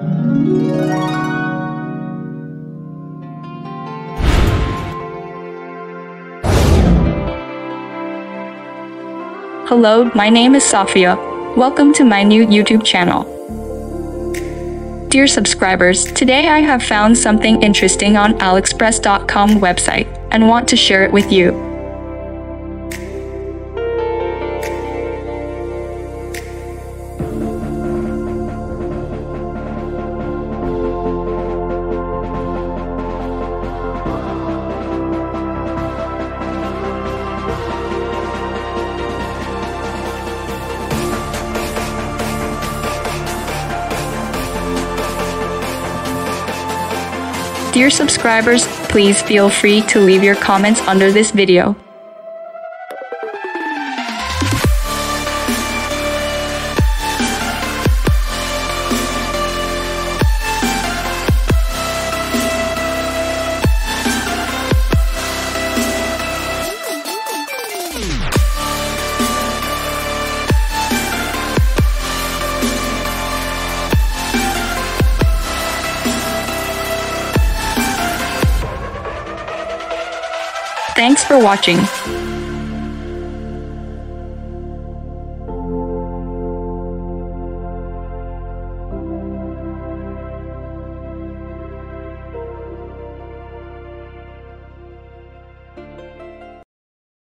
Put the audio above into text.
Hello, my name is Safia. Welcome to my new YouTube channel. Dear subscribers, today I have found something interesting on aliexpress.com website and want to share it with you. Dear subscribers, please feel free to leave your comments under this video. Thanks for watching.